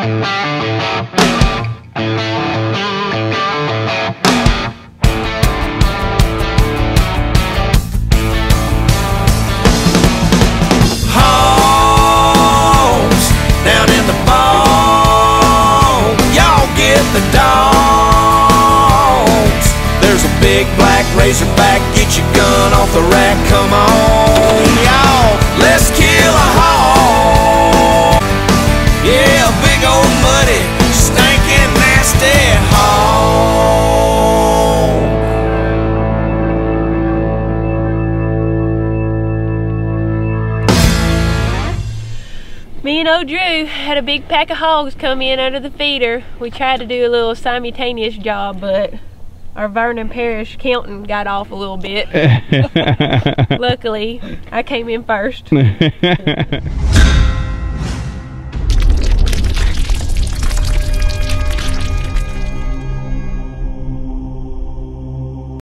The dogs. There's a big black razorback. Get your gun off the rack. Come on, y'all. Let's kill a hog. Yeah, a big old muddy, stinking, nasty hog. Me and old Drew had a big pack of hogs come in under the feeder. We tried to do a little simultaneous job, but our Vernon Parish counting got off a little bit. Luckily, I came in first.